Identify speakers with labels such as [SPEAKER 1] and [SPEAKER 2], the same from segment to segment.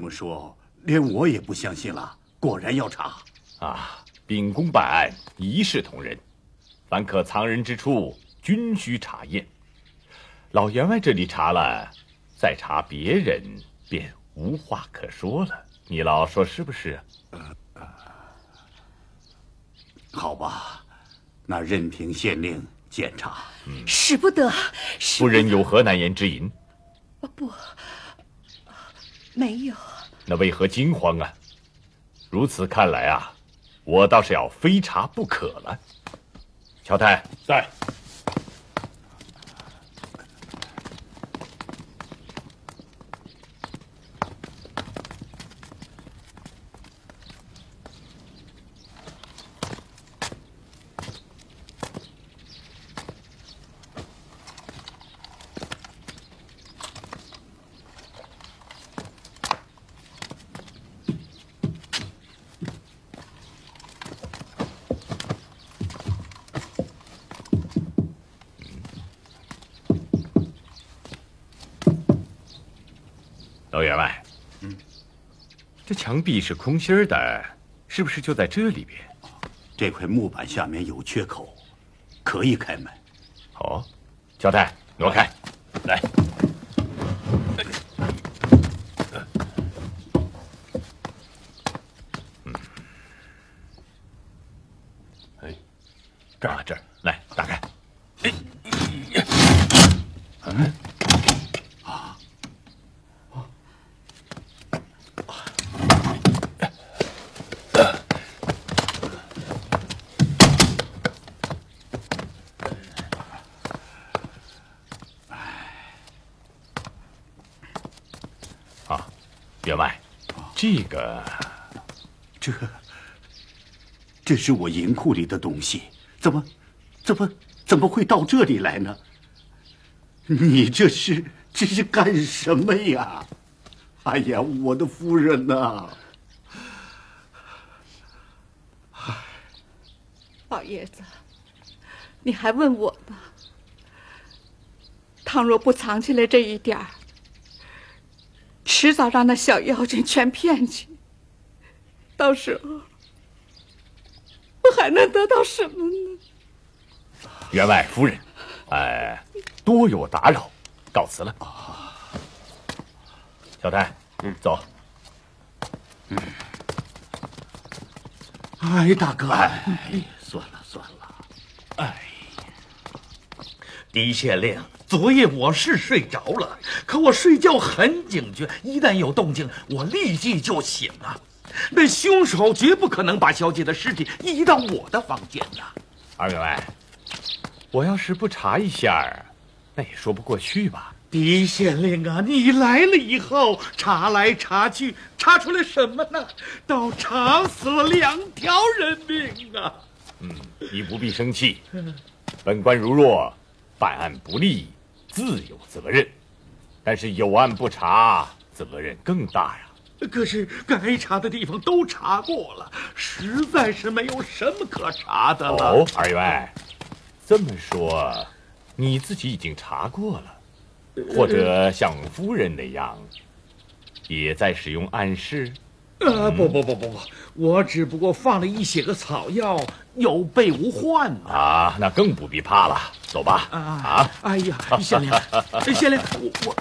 [SPEAKER 1] 么说，连我也不相信了。果然要查
[SPEAKER 2] 啊！秉公办案，一视同仁，凡可藏人之处，均需查验。老员外这里查了，再查别人便无话可说了。你老说是不是？
[SPEAKER 1] 好吧，那任凭县令检查。
[SPEAKER 3] 使不得。
[SPEAKER 2] 夫人有何难言之隐？
[SPEAKER 3] 不，没有。
[SPEAKER 2] 那为何惊慌啊？如此看来啊，我倒是要非查不可了。乔太
[SPEAKER 4] 在。
[SPEAKER 2] 老员外，这墙壁是空心的，是不是就在这里边？
[SPEAKER 1] 这块木板下面有缺口，可以开门。
[SPEAKER 2] 哦，乔太，挪开，来。这儿来，打开。员外，
[SPEAKER 1] 这是我银库里的东西，怎么会到这里来呢？你这是干什么呀？哎呀，我的夫人呐！
[SPEAKER 3] 老爷子，你还问我呢？倘若不藏起来这一点儿，迟早让那小妖精全骗去，到时候我还能得到什么呢？
[SPEAKER 2] 员外夫人，多有打扰，告辞了。小太，走。
[SPEAKER 1] 哎，大哥，
[SPEAKER 5] 算了，狄县令，昨夜我是睡着了，可我睡觉很警觉，一旦有动静，我立即就醒了。那凶手绝不可能把小姐的尸体移到我的房间呐。
[SPEAKER 2] 二员外，我要是不查一下，那也说不过去吧。
[SPEAKER 5] 狄县令啊，你来了以后，查来查去，查出来什么呢？倒查死了2条人命啊！
[SPEAKER 2] 你不必生气，本官如若办案不力，自有责任；但是有案不查，责任更大呀。
[SPEAKER 5] 可是该查的地方都查过了，实在是没有什么可查的了。
[SPEAKER 2] 哦，二员外，这么说，你自己已经查过了？或者像夫人那样，也在使用暗示？
[SPEAKER 5] 不，我只不过放了一些个草药，有备无患嘛。
[SPEAKER 2] 啊，那更不必怕了。走吧。
[SPEAKER 5] 哎呀，县令，我。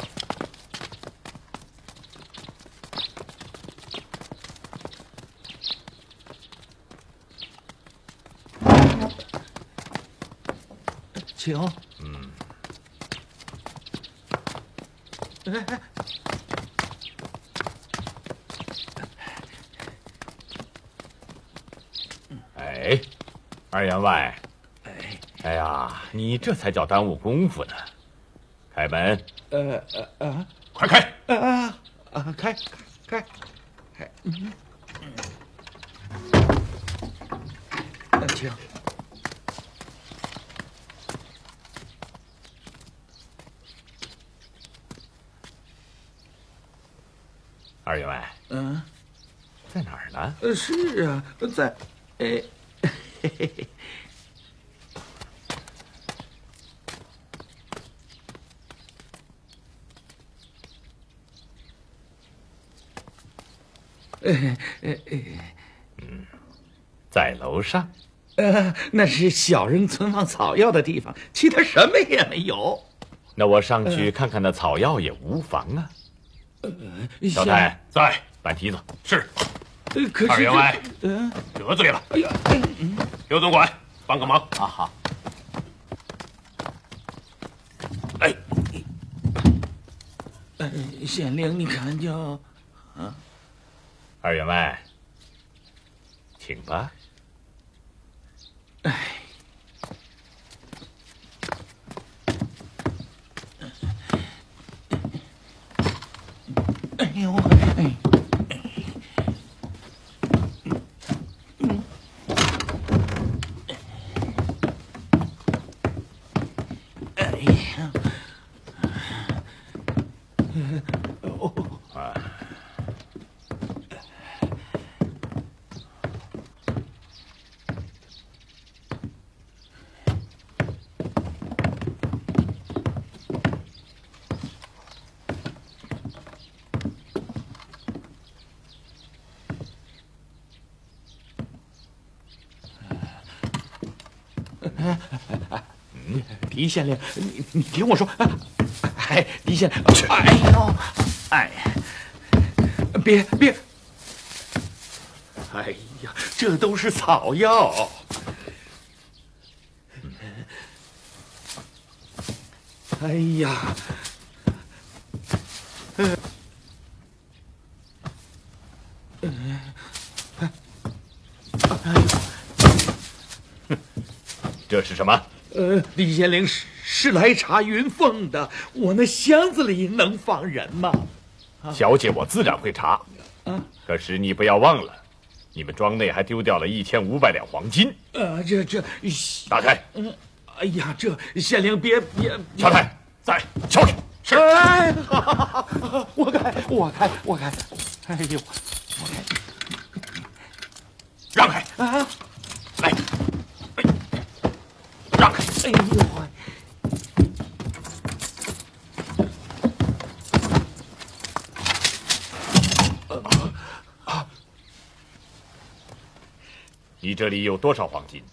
[SPEAKER 5] 请。
[SPEAKER 2] 二员外，哎呀，你这才叫耽误功夫呢。开门。
[SPEAKER 4] 快开！
[SPEAKER 5] 开。请。
[SPEAKER 2] 二员外，在哪儿呢？
[SPEAKER 5] 是啊，在，
[SPEAKER 2] 在楼上。
[SPEAKER 5] 那是小人存放草药的地方，其他什么也没有。
[SPEAKER 2] 那我上去看看那草药也无妨啊。小太
[SPEAKER 4] 在，
[SPEAKER 2] 搬梯子。
[SPEAKER 4] 是。
[SPEAKER 5] 可是
[SPEAKER 4] 二员外，得罪了。
[SPEAKER 5] 哎呀，
[SPEAKER 4] 刘总管，帮个忙。
[SPEAKER 2] 啊好。
[SPEAKER 4] 哎，
[SPEAKER 5] 县令，你看就，
[SPEAKER 2] 二员外，请吧。
[SPEAKER 5] 哎呦，哎。狄县令，你听我说，哎，狄县令，哎呦，哎，别，哎呀，这都是草药。哎呀，
[SPEAKER 2] 这是什么？
[SPEAKER 5] 狄县令是来查云凤的，我那箱子里能放人吗？
[SPEAKER 2] 小姐，我自然会查。可是你不要忘了，你们庄内还丢掉了1500两黄金。
[SPEAKER 5] 这，
[SPEAKER 2] 打开。
[SPEAKER 5] 哎呀，这县令别，
[SPEAKER 2] 小太在，敲开。
[SPEAKER 5] 是。哎，好，我开。哎呦，我开。
[SPEAKER 4] 让开
[SPEAKER 5] 啊！
[SPEAKER 4] 来，让开。
[SPEAKER 5] 哎呦！
[SPEAKER 2] 你这里有多少黄金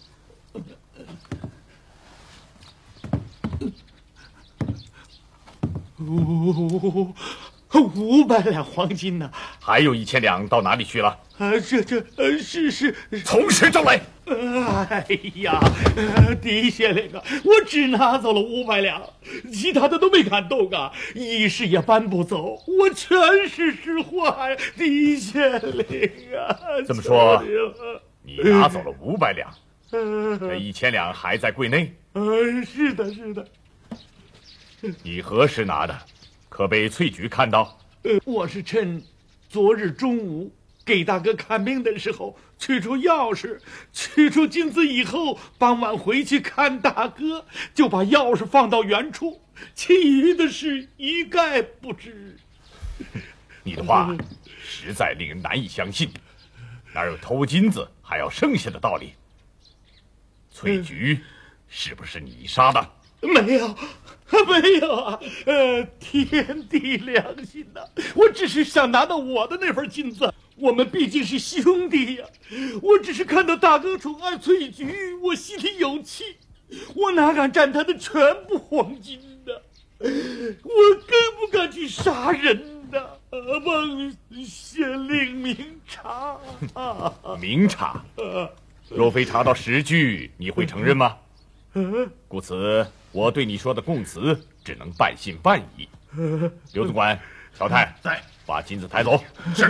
[SPEAKER 5] ？500两黄金呢？
[SPEAKER 2] 还有1000两到哪里去了？
[SPEAKER 5] 是
[SPEAKER 2] 从实招来。
[SPEAKER 5] 哎呀，狄县令啊，我只拿走了500两，其他的都没敢动啊，一时也搬不走，我全是实话呀，狄县令啊。
[SPEAKER 2] 这么说，你拿走了500两，这1000两还在柜内？
[SPEAKER 5] 是的。
[SPEAKER 2] 你何时拿的？可被翠菊看到？
[SPEAKER 5] 我是趁昨日中午给大哥看病的时候取出钥匙，取出金子以后，傍晚回去看大哥，就把钥匙放到原处，其余的事一概不知。
[SPEAKER 2] 你的话实在令人难以相信，哪有偷金子还要剩下的道理？翠菊是不是你杀的？
[SPEAKER 5] 没有啊，天地良心呐，我只是想拿到我的那份金子，我们毕竟是兄弟呀。我只是看到大哥宠爱翠菊，我心里有气，我哪敢占他的全部黄金呢？我更不敢去杀人呢。望县令明察。
[SPEAKER 2] 明察？若非查到实据，你会承认吗？故此，我对你说的供词只能半信半疑。刘总管，小太
[SPEAKER 4] 在，
[SPEAKER 2] 把金子抬走。
[SPEAKER 4] 是。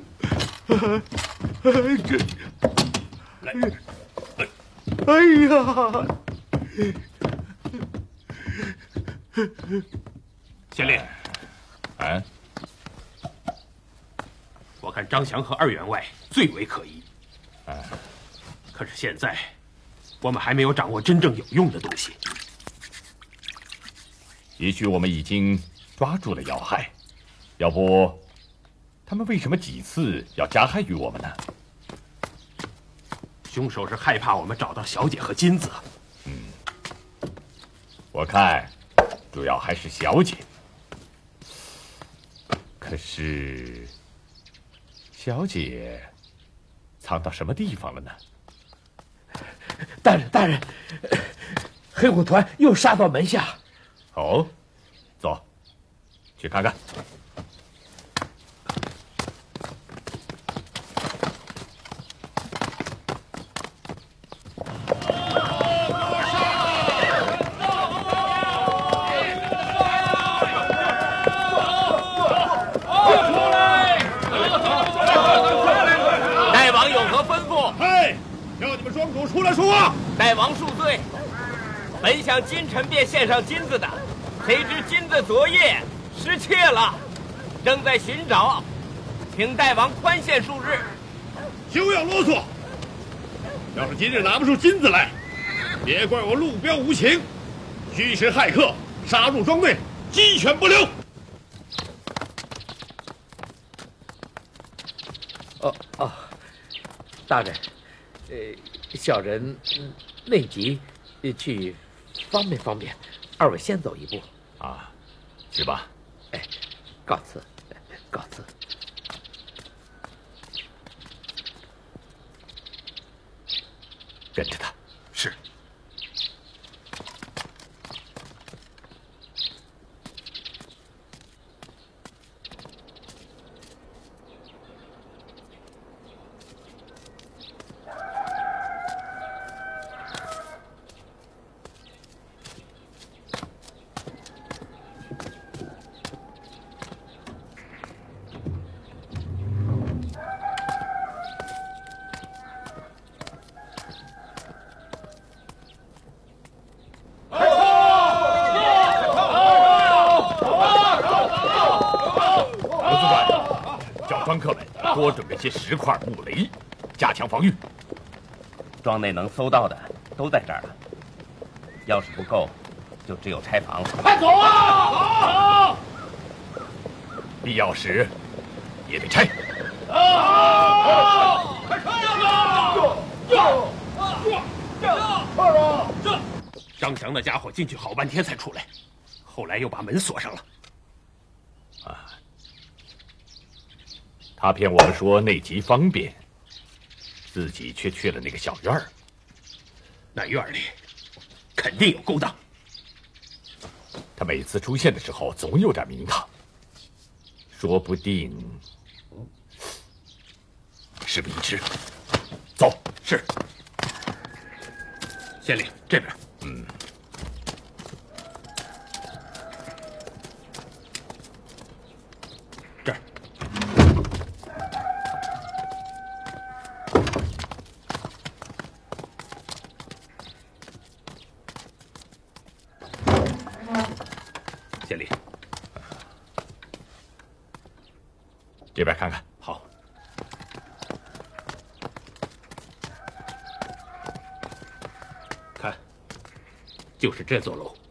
[SPEAKER 5] 来，哎呀！
[SPEAKER 4] 县令，我看张翔和2员外最为可疑。可是现在，我们还没有掌握真正有用的东西。
[SPEAKER 2] 也许我们已经抓住了要害，要不，他们为什么几次要加害于我们呢？
[SPEAKER 4] 凶手是害怕我们找到小姐和金子。
[SPEAKER 2] 我看主要还是小姐。可是， 小姐藏到什么地方了呢？
[SPEAKER 5] 大人，黑虎团又杀到门下。
[SPEAKER 2] 哦，走，去看看。
[SPEAKER 6] 庄主出来说话。
[SPEAKER 7] 大王恕罪，本想今晨便献上金子的，谁知金子昨夜失窃了，正在寻找，请大王宽限数日。
[SPEAKER 6] 休要啰嗦！要是今日拿不出金子来，别怪我路标无情，虚实骇客，杀入庄内，鸡犬不留。
[SPEAKER 5] 大人，小人内急，去方便方便，二位先走一步。
[SPEAKER 2] 啊，去吧。
[SPEAKER 5] 哎，告辞，告辞。
[SPEAKER 2] 跟着他。
[SPEAKER 4] 是。
[SPEAKER 2] 庄客们多准备些石块、木雷，加强防御。
[SPEAKER 7] 庄内能搜到的都在这儿了，要是不够，就只有拆房了。
[SPEAKER 6] 快走啊！走！
[SPEAKER 2] 必要时也得拆。
[SPEAKER 4] 张翔那家伙进去好半天才出来，后来又把门锁上了。
[SPEAKER 2] 啊！他骗我们说内急方便，自己却去了那个小院儿。
[SPEAKER 4] 那院里肯定有勾当。
[SPEAKER 2] 他每次出现的时候，总有点名堂，说不定事不宜迟。走。
[SPEAKER 4] 是。县令这边。这儿。县令，
[SPEAKER 2] 这边看看。
[SPEAKER 4] 好。看，就是这座楼。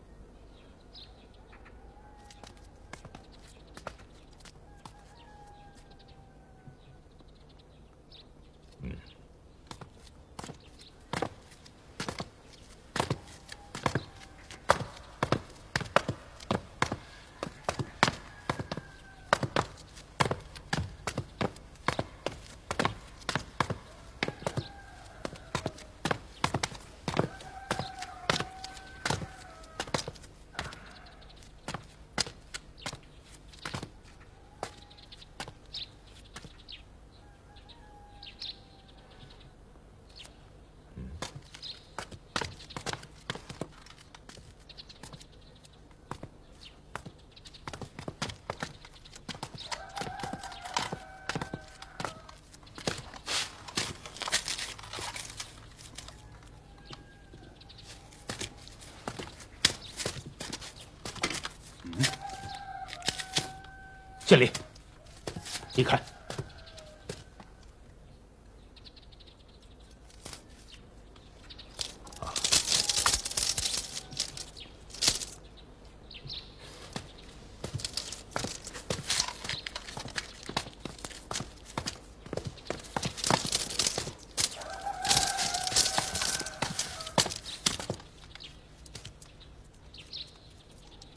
[SPEAKER 4] 县令，你看，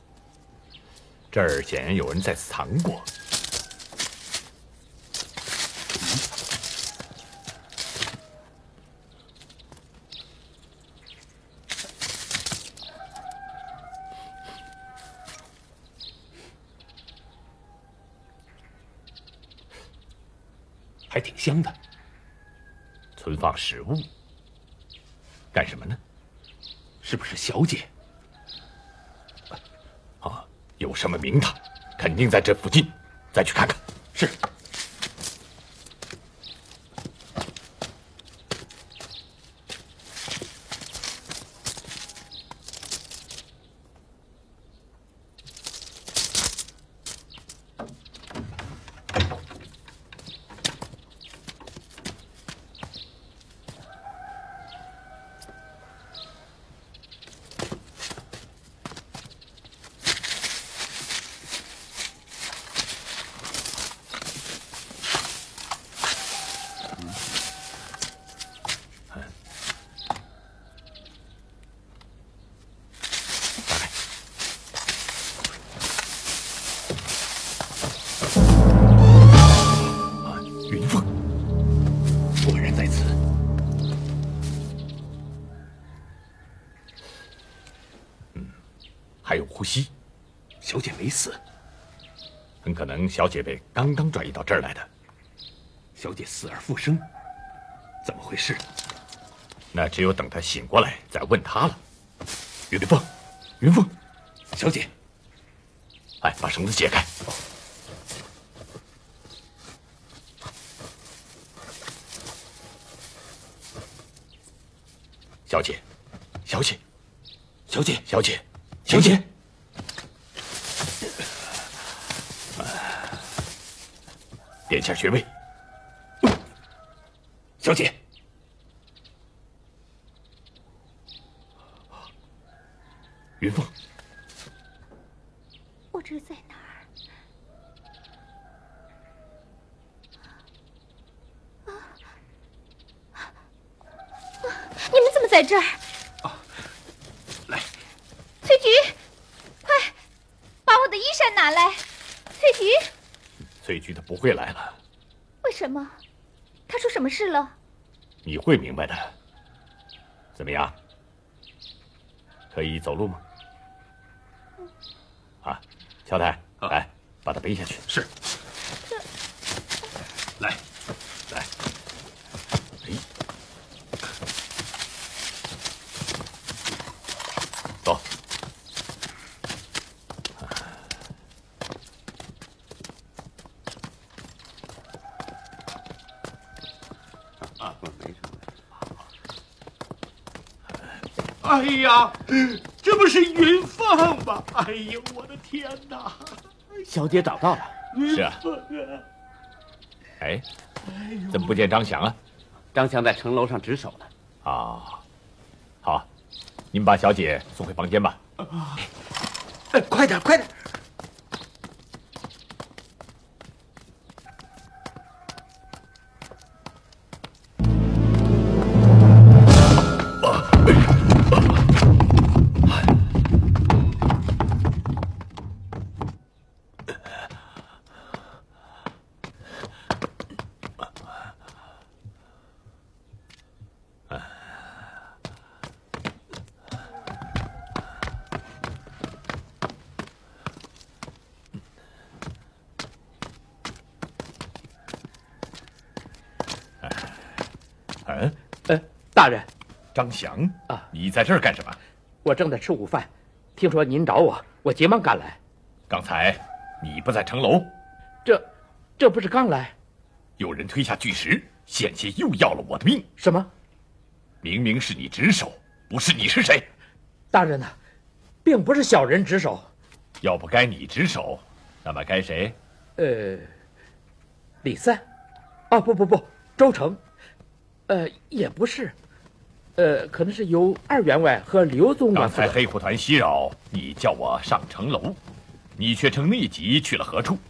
[SPEAKER 2] 这儿显然有人在此藏过。
[SPEAKER 4] 还挺香的。
[SPEAKER 2] 存放食物，干什么呢？
[SPEAKER 4] 是不是小姐？
[SPEAKER 2] 啊，有什么名堂，肯定在这附近，再去看看。
[SPEAKER 4] 是。
[SPEAKER 2] 还有呼吸，
[SPEAKER 4] 小姐没死，
[SPEAKER 2] 很可能小姐被刚刚转移到这儿来的。
[SPEAKER 4] 小姐死而复生，怎么回事？
[SPEAKER 2] 那只有等她醒过来再问她了。云凤，云凤，
[SPEAKER 4] 小姐，
[SPEAKER 2] 哎，把绳子解开。小姐，小姐，小姐，小姐。小姐，点下穴位。
[SPEAKER 4] 小姐，
[SPEAKER 2] 云凤，
[SPEAKER 8] 我这是在哪儿？你们怎么在这儿？翠菊，快把我的衣衫拿来！翠菊，
[SPEAKER 2] 翠菊她不会来了。
[SPEAKER 8] 为什么？她出什么事了？
[SPEAKER 2] 你会明白的。怎么样？可以走路吗？啊，乔太，来，把她背下去。
[SPEAKER 4] 是。来，来。
[SPEAKER 2] 哎，走。
[SPEAKER 6] 哎呀，这不是云凤吗？哎呦，我的天哪！
[SPEAKER 7] 小姐找到了。
[SPEAKER 2] 是啊。哎，怎么不见张翔啊？
[SPEAKER 7] 张翔在城楼上值守呢。
[SPEAKER 2] 啊，好，您把小姐送回房间吧。
[SPEAKER 7] 快点，快点！大人，
[SPEAKER 2] 张翔
[SPEAKER 7] 啊，
[SPEAKER 2] 你在这儿干什么？
[SPEAKER 7] 我正在吃午饭，听说您找我，我急忙赶来。
[SPEAKER 2] 刚才你不在城楼？
[SPEAKER 7] 这不是刚来？
[SPEAKER 2] 有人推下巨石，险些又要了我的命。
[SPEAKER 7] 什么？
[SPEAKER 2] 明明是你值守，不是你是谁？
[SPEAKER 7] 大人呐，并不是小人值守。
[SPEAKER 2] 要不该你值守，那么该谁？
[SPEAKER 7] 李三。哦，不，周成。也不是。可能是由2员外和刘总管。
[SPEAKER 2] 刚才黑虎团袭扰，你叫我上城楼，你却乘内急去了何处？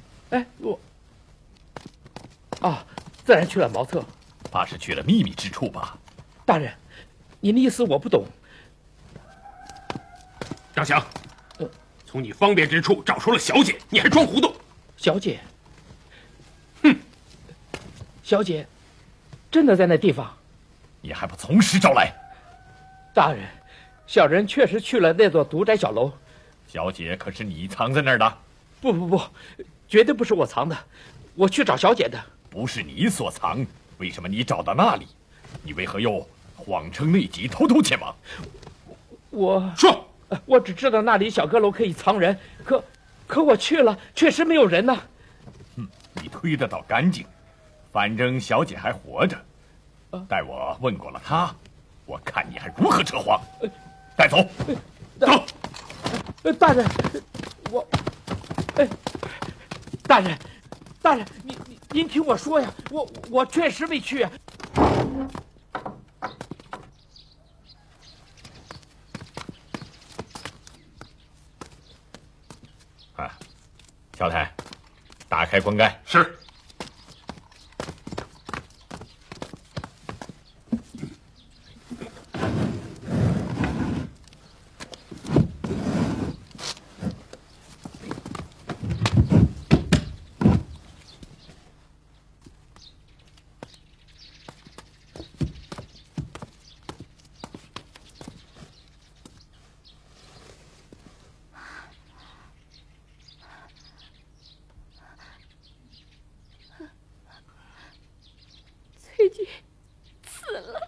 [SPEAKER 7] 自然去了茅厕，
[SPEAKER 2] 怕是去了秘密之处吧？
[SPEAKER 7] 大人，您的意思我不懂。
[SPEAKER 4] 张翔，从你方便之处找出了小姐，你还装糊涂？
[SPEAKER 7] 小姐，哼，小姐，真的在那地方？
[SPEAKER 2] 你还不从实招来？
[SPEAKER 7] 大人，小人确实去了那座独宅小楼。
[SPEAKER 2] 小姐可是你藏在那儿的？
[SPEAKER 7] 不，绝对不是我藏的，我去找小姐的。
[SPEAKER 2] 不是你所藏，为什么你找到那里？你为何又谎称内急，偷偷前往？
[SPEAKER 4] 说，
[SPEAKER 7] 我只知道那里小阁楼可以藏人，可我去了，确实没有人呐。
[SPEAKER 2] 你推得倒干净，反正小姐还活着。待我问过了她，我看你还如何扯谎。带走，走。
[SPEAKER 7] 大人，大人，您听我说呀，我确实没去啊。
[SPEAKER 2] 小台，打开棺盖。
[SPEAKER 6] 是。
[SPEAKER 8] 翠菊死了，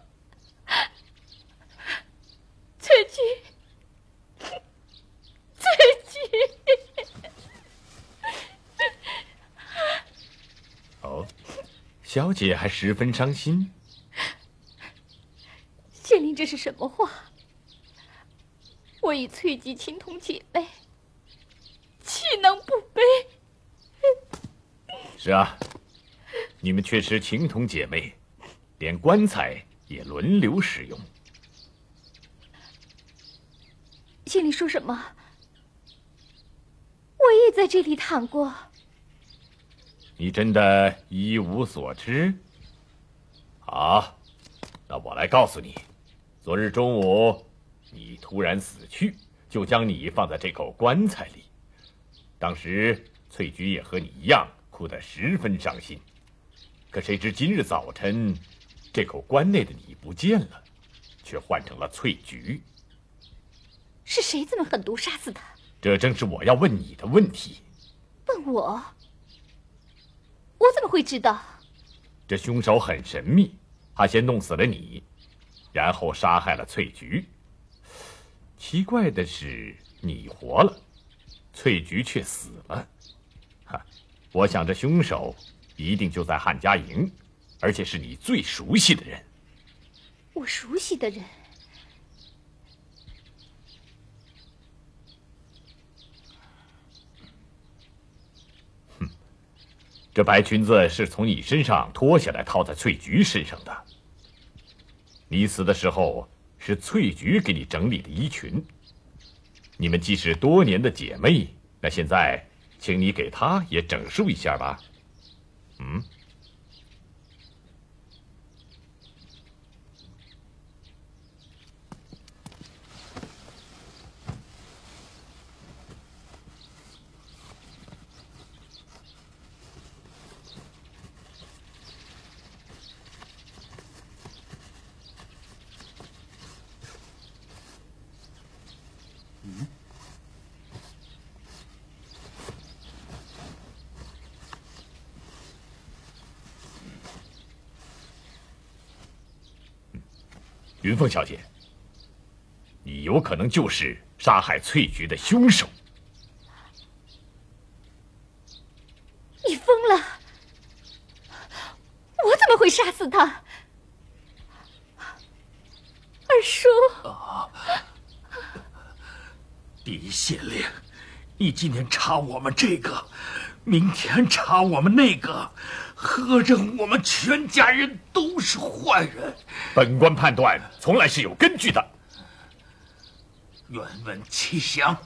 [SPEAKER 8] 翠菊，
[SPEAKER 2] 哦，小姐还十分伤心。
[SPEAKER 8] 县令这是什么话？我与翠菊情同姐妹，岂能不悲？
[SPEAKER 2] 是啊，你们确实情同姐妹，连棺材也轮流使用。
[SPEAKER 8] 县令说什么？我也在这里躺过。
[SPEAKER 2] 你真的一无所知？好，那我来告诉你，昨日中午你突然死去，就将你放在这口棺材里。当时翠菊也和你一样，哭得十分伤心。可谁知今日早晨，这口棺内的你不见了，却换成了翠菊。
[SPEAKER 8] 是谁这么狠毒杀死他？
[SPEAKER 2] 这正是我要问你的问题。
[SPEAKER 8] 问我？我怎么会知道？
[SPEAKER 2] 这凶手很神秘，他先弄死了你，然后杀害了翠菊。奇怪的是，你活了，翠菊却死了。我想这凶手一定就在汉家营，而且是你最熟悉的人。
[SPEAKER 8] 我熟悉的人？
[SPEAKER 2] 这白裙子是从你身上脱下来套在翠菊身上的。你死的时候是翠菊给你整理的衣裙。你们既是多年的姐妹，那现在请你给她也整束一下吧。云凤小姐，你有可能就是杀害翠菊的凶手。
[SPEAKER 8] 你疯了！我怎么会杀死他？二叔，
[SPEAKER 5] 李县令，你今天查我们这个，明天查我们那个，合着我们全家人都是坏人。
[SPEAKER 2] 本官判断从来是有根据的。
[SPEAKER 5] 愿闻其详。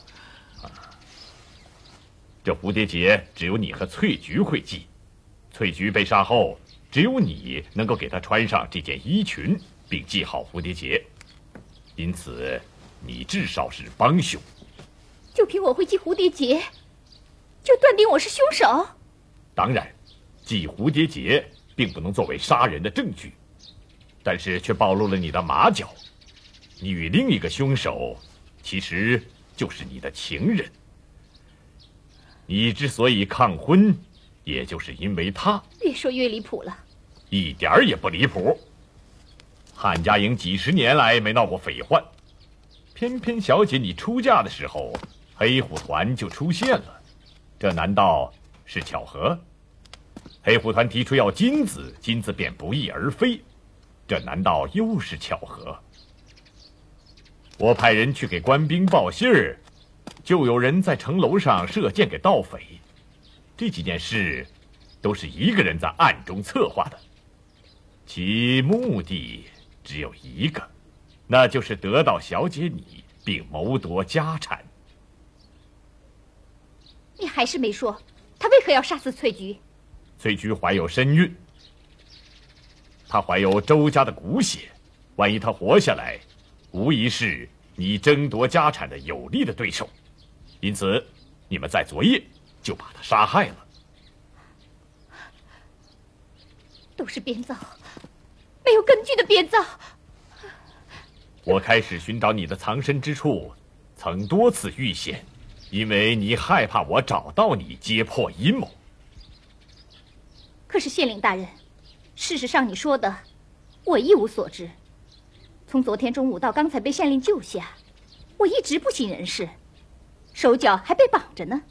[SPEAKER 2] 这蝴蝶结只有你和翠菊会系，翠菊被杀后，只有你能够给她穿上这件衣裙，并系好蝴蝶结，因此你至少是帮凶。
[SPEAKER 8] 就凭我会系蝴蝶结，就断定我是凶手？
[SPEAKER 2] 当然，系蝴蝶结并不能作为杀人的证据，但是却暴露了你的马脚。你与另一个凶手，其实就是你的情人。你之所以抗婚， 也就是因为他。
[SPEAKER 8] 越说越离谱了。
[SPEAKER 2] 一点儿也不离谱。汉家营几十年来没闹过匪患，偏偏小姐你出嫁的时候，黑虎团就出现了，这难道是巧合？黑虎团提出要金子，金子便不翼而飞，这难道又是巧合？我派人去给官兵报信儿，就有人在城楼上射箭给盗匪。这几件事都是一个人在暗中策划的，其目的只有一个，那就是得到小姐你，并谋夺家产。
[SPEAKER 8] 你还是没说，他为何要杀死翠菊？
[SPEAKER 2] 翠菊怀有身孕，她怀有周家的骨血，万一她活下来，无疑是你争夺家产的有力的对手。因此，你们在昨夜就把她杀害了。
[SPEAKER 8] 都是编造，没有根据的编造。
[SPEAKER 2] 我开始寻找你的藏身之处，曾多次遇险，因为你害怕我找到你，揭破阴谋。
[SPEAKER 8] 可是县令大人，事实上你说的，我一无所知。从昨天中午到刚才被县令救下，我一直不省人事，手脚还被绑着呢。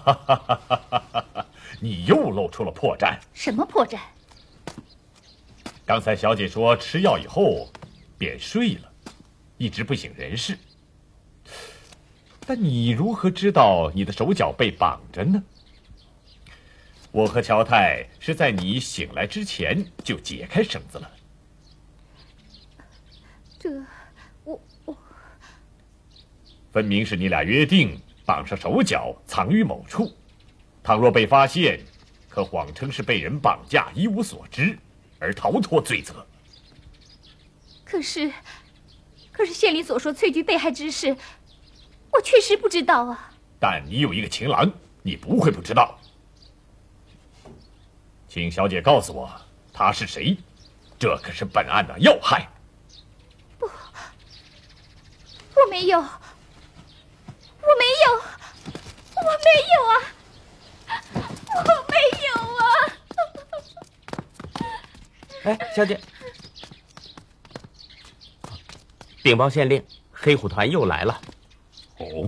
[SPEAKER 2] 你又露出了破绽。
[SPEAKER 8] 什么破绽？
[SPEAKER 2] 刚才小姐说吃药以后便睡了，一直不省人事。但你如何知道你的手脚被绑着呢？我和乔太是在你醒来之前就解开绳子了。
[SPEAKER 8] 我
[SPEAKER 2] 分明是你俩约定绑上手脚藏于某处，倘若被发现，可谎称是被人绑架一无所知，而逃脱罪责。
[SPEAKER 8] 可是县令所说翠菊被害之事，我确实不知道啊。
[SPEAKER 2] 但你有一个情郎，你不会不知道。请小姐告诉我他是谁，这可是本案的要害。
[SPEAKER 8] 不，我没有啊！
[SPEAKER 7] 哎，小姐，禀报县令，黑虎团又来了。
[SPEAKER 2] 哦。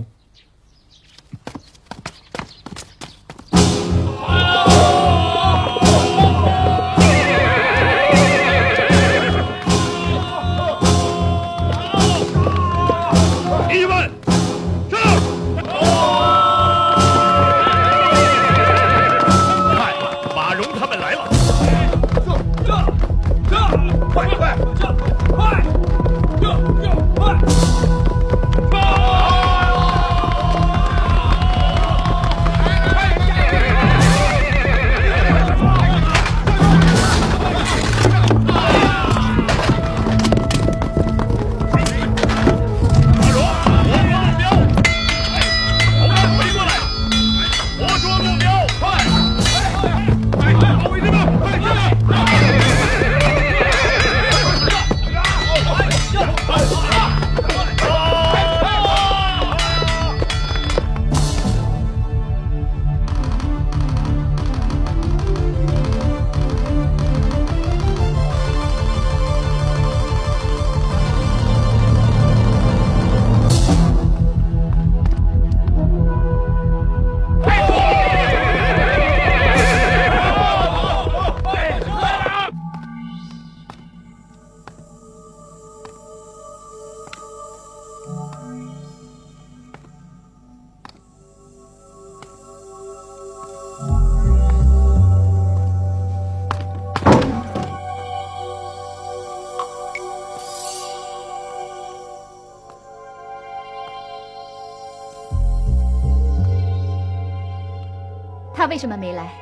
[SPEAKER 8] 他为什么没来？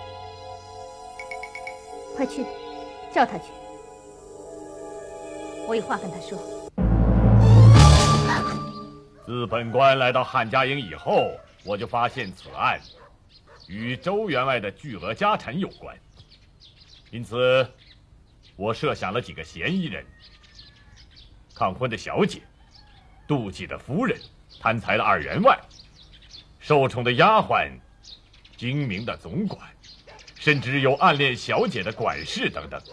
[SPEAKER 8] 快去，叫他去。我有话跟他说。
[SPEAKER 2] 自本官来到汉家营以后，我就发现此案与周员外的巨额家产有关，因此我设想了几个嫌疑人：抗婚的小姐、妒忌的夫人、贪财的二员外、受宠的丫鬟、精明的总管， 甚至有暗恋小姐的管事等等。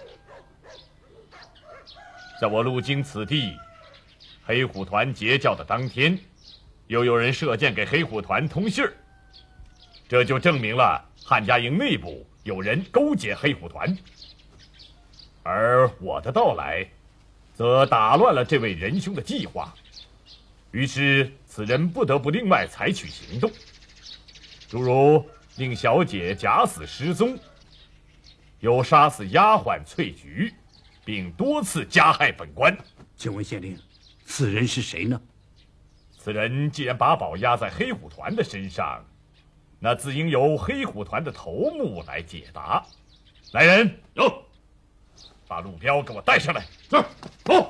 [SPEAKER 2] 在我路经此地，黑虎团截教的当天，又有人射箭给黑虎团通信儿，这就证明了汉家营内部有人勾结黑虎团。而我的到来，则打乱了这位仁兄的计划，于是此人不得不另外采取行动，诸如令小姐假死失踪，又杀死丫鬟翠菊，并多次加害本官。
[SPEAKER 1] 请问县令，此人是谁呢？
[SPEAKER 2] 此人既然把宝压在黑虎团的身上，那自应由黑虎团的头目来解答。来人，
[SPEAKER 6] 有，
[SPEAKER 2] 把路标给我带上来。
[SPEAKER 6] 是，走。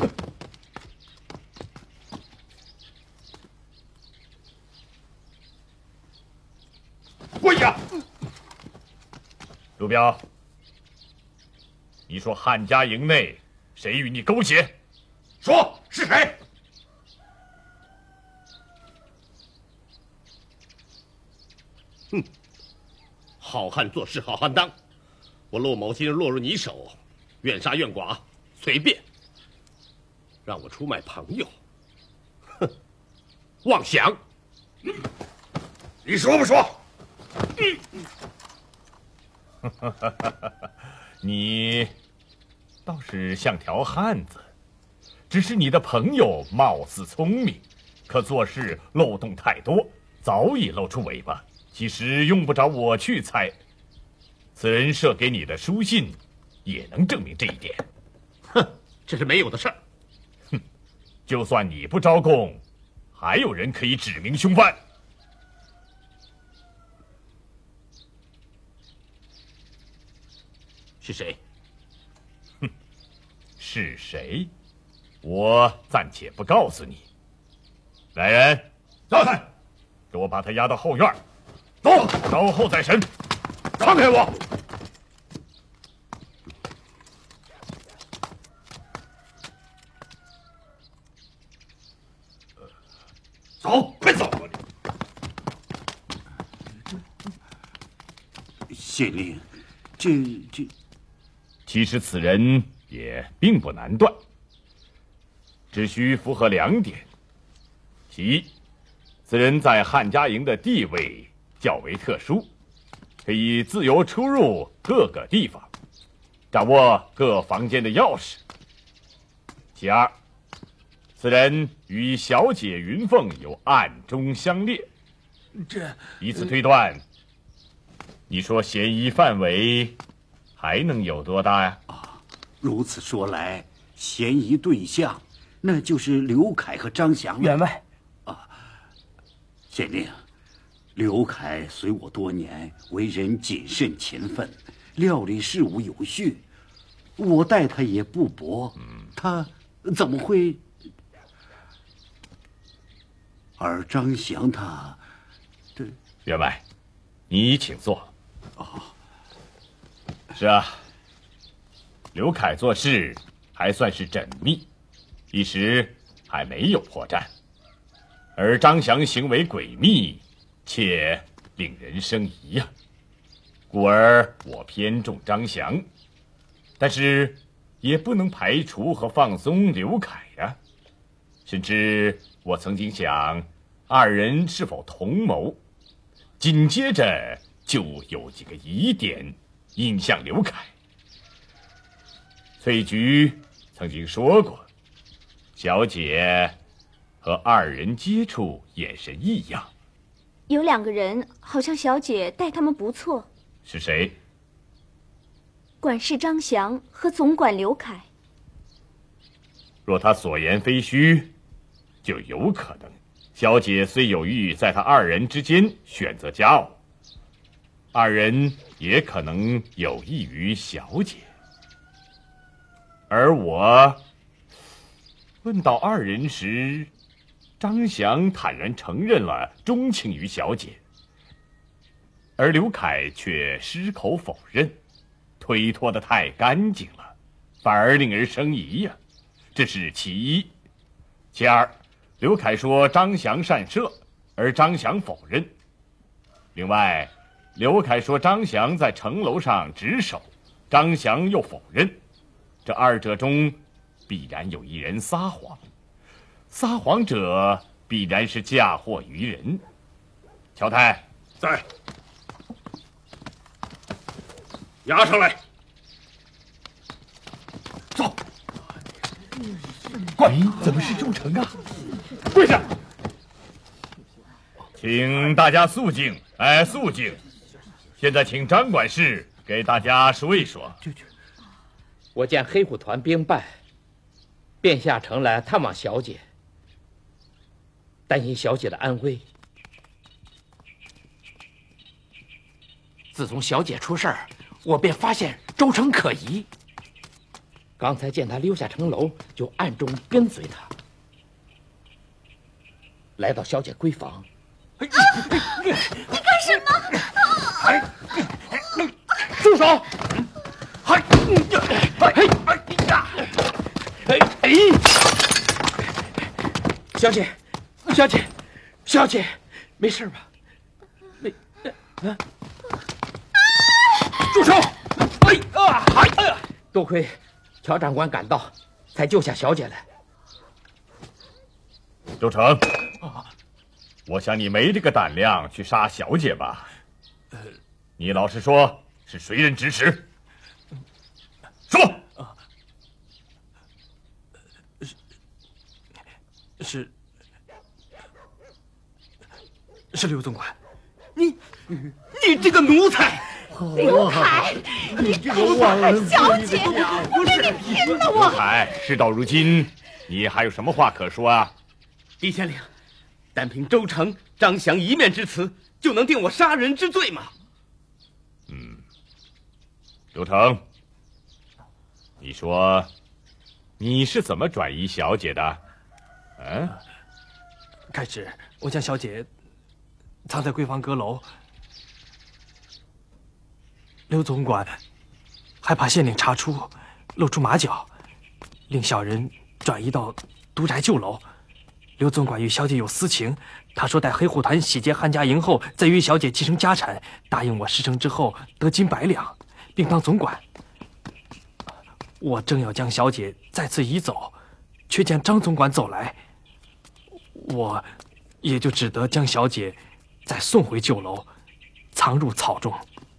[SPEAKER 6] 跪下！
[SPEAKER 2] 路标，你说汉家营内谁与你勾结？
[SPEAKER 6] 说是谁？哼，好汉做事好汉当，我陆某今日落入你手，愿杀愿剐，随便。让我出卖朋友，哼，妄想！你说不说？
[SPEAKER 2] 你倒是像条汉子，只是你的朋友貌似聪明，可做事漏洞太多，早已露出尾巴。其实用不着我去猜，此人射给你的书信也能证明这一点。
[SPEAKER 6] 哼，这是没有的事儿。
[SPEAKER 2] 哼，就算你不招供，还有人可以指明凶犯。
[SPEAKER 6] 是谁？
[SPEAKER 2] 哼，是谁？我暂且不告诉你。来人，
[SPEAKER 6] 在，
[SPEAKER 2] 给我把他押到后院，
[SPEAKER 6] 走，
[SPEAKER 2] 稍后再审。
[SPEAKER 6] 放开我！走，快走！
[SPEAKER 1] 县令，这。
[SPEAKER 2] 其实此人也并不难断，只需符合2点：其一，此人在汉家营的地位较为特殊，可以自由出入各个地方，掌握各房间的钥匙；其二，此人与小姐云凤有暗中相恋。以此推断，你说嫌疑范围还能有多大呀？
[SPEAKER 1] 如此说来，嫌疑对象那就是刘凯和张翔了。
[SPEAKER 7] 员外，
[SPEAKER 1] 县令，刘凯随我多年，为人谨慎勤奋，料理事务有序，我待他也不薄，他怎么会？而张翔他，
[SPEAKER 2] 员外，你请坐。是啊，刘凯做事还算是缜密，一时还没有破绽，而张翔行为诡秘，且令人生疑呀。故而我偏重张翔，但是也不能排除和放松刘凯呀。甚至我曾经想，二人是否同谋？紧接着就有几个疑点引向刘凯。翠菊曾经说过，小姐和二人接触眼神异样。
[SPEAKER 8] 有2个人好像小姐待他们不错。
[SPEAKER 2] 是谁？
[SPEAKER 8] 管事张翔和总管刘凯。
[SPEAKER 2] 若他所言非虚，就有可能小姐虽有意在他二人之间选择佳偶，二人也可能有意于小姐。而我问到二人时，张翔坦然承认了钟情于小姐，而刘凯却矢口否认，推脱得太干净了，反而令人生疑呀。这是其一。其二，刘凯说张翔善射，而张翔否认。另外， 刘凯说张翔在城楼上值守，张翔又否认，这二者中必然有一人撒谎，撒谎者必然是嫁祸于人。乔太
[SPEAKER 6] 在，押上来。
[SPEAKER 2] 走。哎，怎么是周成啊？跪下！请大家肃静，肃静。现在请张管事给大家说一说。
[SPEAKER 7] 我见黑虎团兵败，便下城来探望小姐，担心小姐的安危。自从小姐出事儿，我便发现周成可疑。刚才见他溜下城楼，就暗中跟随他，来到小姐闺房。
[SPEAKER 8] 你干什么？
[SPEAKER 7] 住手！小姐，小姐，小姐，没事吧？住手！多亏乔长官赶到，才救下小姐来。
[SPEAKER 2] 周成，我想你没这个胆量去杀小姐吧？你老实说，是谁人指使？说。
[SPEAKER 5] 是刘总管。你这个奴才！
[SPEAKER 8] 刘凯，你这个忘了小姐，我跟你拼了！我
[SPEAKER 2] 刘凯，事到如今，你还有什么话可说啊？
[SPEAKER 7] 狄县令，单凭周成、张翔一面之词，就能定我杀人之罪吗？
[SPEAKER 2] 刘成，你说你是怎么转移小姐的？
[SPEAKER 5] 开始我将小姐藏在闺房阁楼，刘总管害怕县令查出，露出马脚，令小人转移到都宅旧楼。刘总管与小姐有私情，他说待黑虎团洗劫汉家营后，再与小姐继承家产，答应我事成之后得金100两，并当总管。我正要将小姐再次移走，却见张总管走来，我也就只得将小姐再送回旧楼，藏入草中。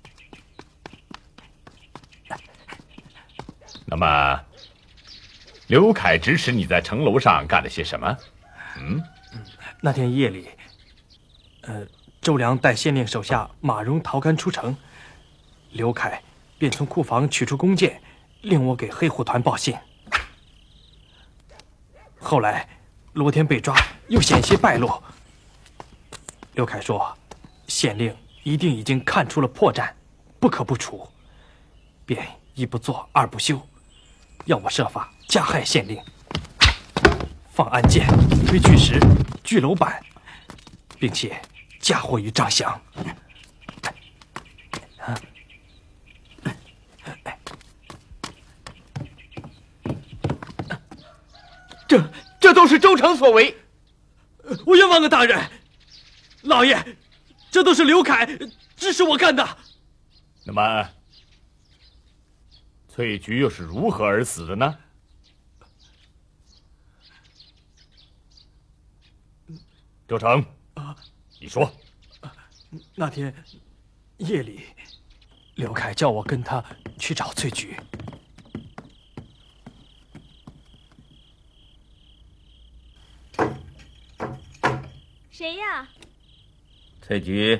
[SPEAKER 2] 那么，刘凯指使你在城楼上干了些什么？
[SPEAKER 5] 那天夜里，周良带县令手下马荣、陶干出城，刘凯便从库房取出弓箭，令我给黑虎团报信。后来罗天被抓，又险些败落。刘凯说，县令一定已经看出了破绽，不可不处，便一不做二不休，要我设法加害县令，放暗箭、推巨石、锯楼板，并且嫁祸于张翔。
[SPEAKER 7] 这都是周成所为。
[SPEAKER 5] 我冤枉啊，大人！老爷，这都是刘凯指使我干的。
[SPEAKER 2] 那么，翠菊又是如何而死的呢？周成，你说。
[SPEAKER 5] 那天夜里，刘凯叫我跟他去找翠菊。
[SPEAKER 8] 谁呀？
[SPEAKER 7] 翠菊。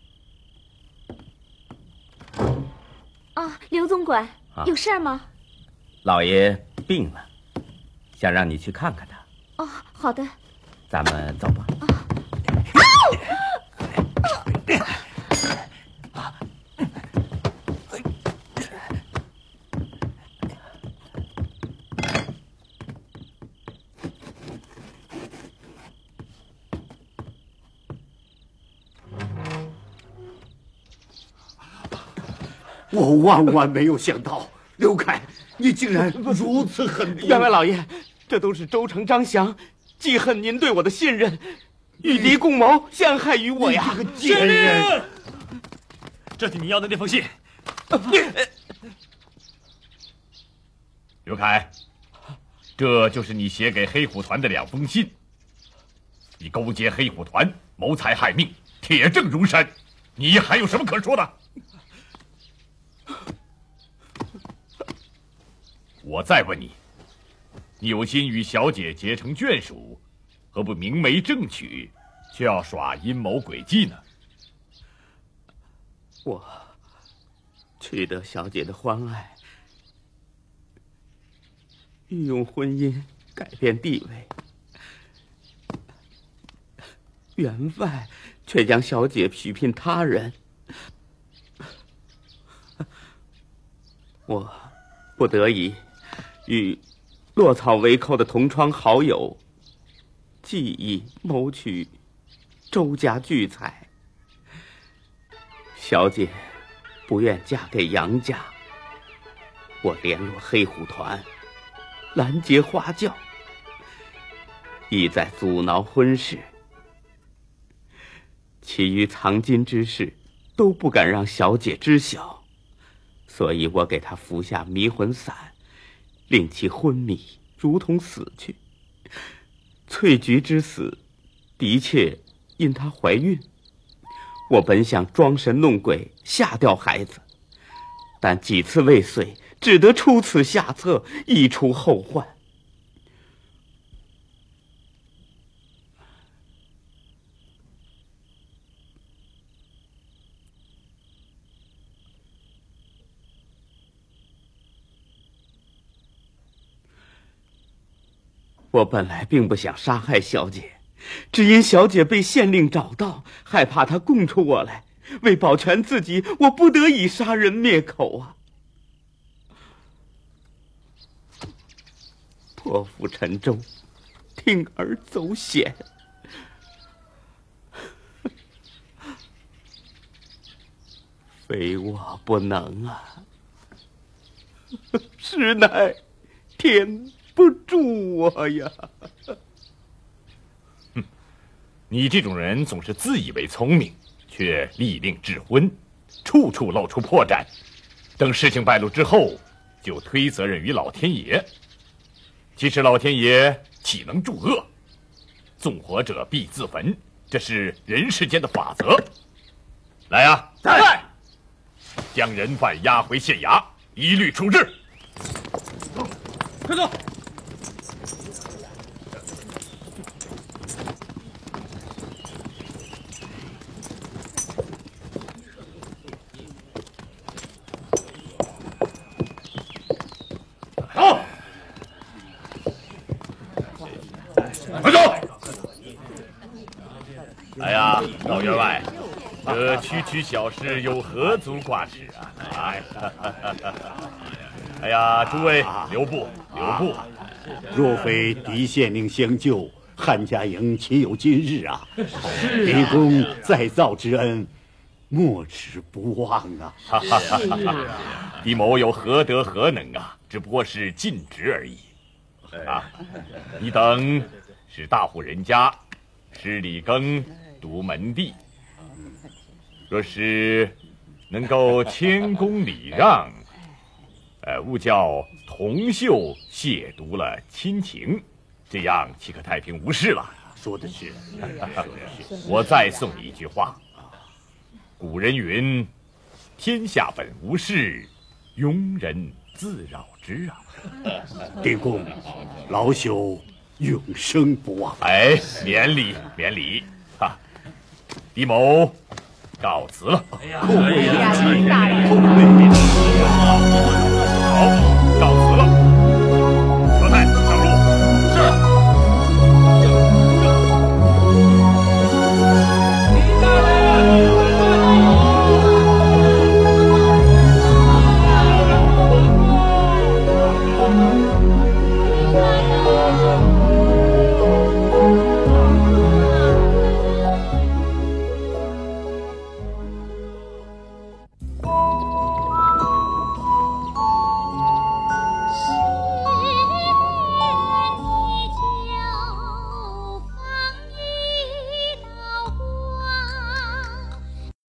[SPEAKER 8] 刘总管，有事吗？
[SPEAKER 7] 老爷病了，想让你去看看他。
[SPEAKER 8] 好的。
[SPEAKER 7] 咱们走吧。
[SPEAKER 1] 我万万没有想到，刘凯，你竟然如此狠毒！
[SPEAKER 7] 员外老爷，这都是周成、张翔记恨您对我的信任，与敌共谋，陷害于我呀！
[SPEAKER 1] 你这个贱人！
[SPEAKER 9] 这是你要的那封信。
[SPEAKER 2] 刘凯，这就是你写给黑虎团的2封信。你勾结黑虎团，谋财害命，铁证如山，你还有什么可说的？我再问你，你有心与小姐结成眷属，何不明媒正娶，却要耍阴谋诡计呢？
[SPEAKER 1] 我取得小姐的欢爱，欲用婚姻改变地位，员外却将小姐许聘他人，我不得已与落草为寇的同窗好友计议谋取周家巨财。小姐不愿嫁给杨家，我联络黑虎团，拦截花轿，意在阻挠婚事。其余藏金之事都不敢让小姐知晓，所以我给她服下迷魂散，令其昏迷，如同死去。翠菊之死，的确因她怀孕。我本想装神弄鬼吓掉孩子，但几次未遂，只得出此下策，以除后患。我本来并不想杀害小姐，只因小姐被县令找到，害怕她供出我来，为保全自己，我不得已杀人灭口啊！破釜沉舟，铤而走险，非我不能啊！实乃天不助我呀！
[SPEAKER 2] 你这种人总是自以为聪明，却利令智昏，处处露出破绽。等事情败露之后，就推责任于老天爷。其实老天爷岂能助恶？纵火者必自焚，这是人世间的法则。来呀，
[SPEAKER 7] 在，
[SPEAKER 2] 将人犯押回县衙，一律处置。
[SPEAKER 5] 快走！
[SPEAKER 2] 快走！哎呀，老员外，这区区小事有何足挂齿啊！哎呀，诸位留步，留步！
[SPEAKER 1] 若非狄县令相救，汉家营岂有今日啊？狄公再造之恩，莫齿不忘啊！
[SPEAKER 2] 狄某有何德何能啊？只不过是尽职而已。啊，你等是大户人家，施里耕，独门第。若是能够谦恭礼让，勿叫同袖亵渎了亲情，这样岂可太平无事了？
[SPEAKER 1] 说的是，
[SPEAKER 2] 我再送你一句话：古人云，天下本无事，庸人自扰之啊！
[SPEAKER 1] 狄公，老朽永生不忘。
[SPEAKER 2] 哎，免礼，免礼啊！狄某告辞了。
[SPEAKER 8] 大人，
[SPEAKER 2] 好。